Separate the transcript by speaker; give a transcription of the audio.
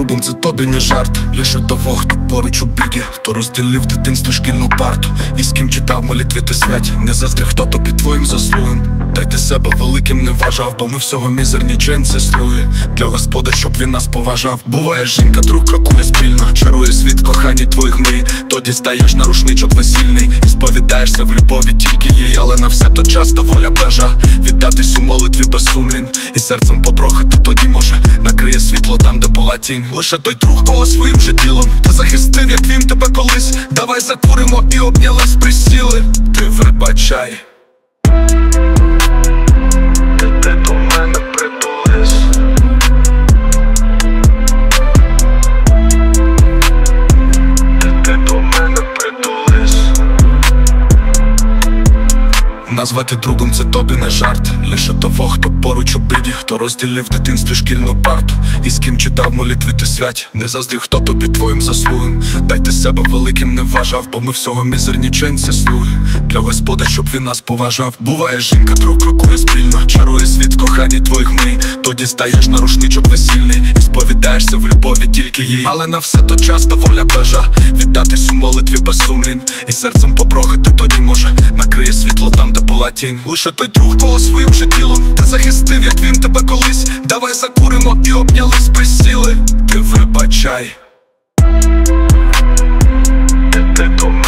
Speaker 1: другом це тобі не жарт. Лише того, хто поруч у біді, хто розділив дитинство шкільну парту, і з ким читав молитви ти святі. Не заздрі, хто тобі твоїм заслугам. Дайте себе великим не вважав, бо ми всього мізерні джинси слуги. Для Господа, щоб він нас поважав. Буває жінка, друг крокує спільно, чарує світ кохання твоїх мрій. Тоді стаєш на рушничок весільний і сповідаєшся в любові тільки їй. Але на все то часто воля бежа, віддатись у молитві без сумлінь. І серцем попрохати тоді може накриє світло там, де була тінь. Лише той друг, кого своїм же ділом ти захистив, як він тебе колись. Давай закуримо і обнялись, присіли. Ти вибачай. Ти до мене притулись. Ти до мене притулись. Назвати другом це тобі не жарт. Лише того, хто поруч у біді, хто розділив в дитинстві шкільну парту, і з ким читав молитви ти святі. Не заздрі, хто тобі твоїм заслугам. Дайте себе великим не вважав, бо ми всього мізерні джинси слуги. Для Господа, щоб він нас поважав. Буває жінка, друг крокує спільно, чарує світ кохання твоїх мрій. Тоді стаєш на рушничок весільний і сповідаєшся в любові тільки їй. Але на все то часто воля бежа, віддатись у молитві без сумлінь. І серцем попрохати тоді може накриє світло там, де була тінь. Лише той друг, кого своїм же тілом ти захистив, як він тебе колись. Давай закуримо і обнялись, присіли. Ти вибачай. Ти до мене